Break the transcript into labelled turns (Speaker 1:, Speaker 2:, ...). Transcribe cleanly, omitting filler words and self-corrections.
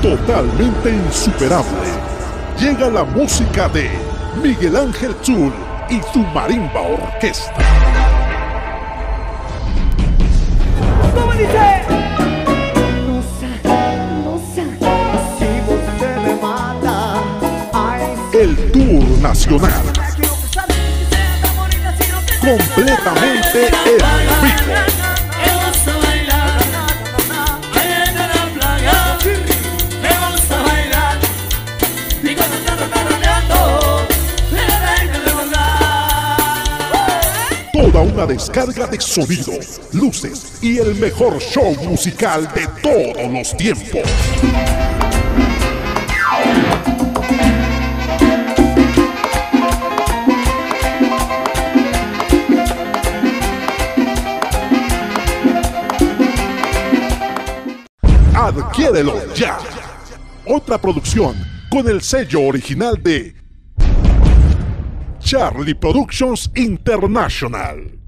Speaker 1: totalmente insuperable. Llega la música de Miguel Ángel Zul y su Marimba Orquesta.
Speaker 2: ¿Cómo dice?
Speaker 1: El Tour Nacional. Completamente en vivo. Toda una descarga de sonido, luces y el mejor show musical de todos los tiempos. Adquiérelo ya. Otra producción con el sello original de Charlie Productions International.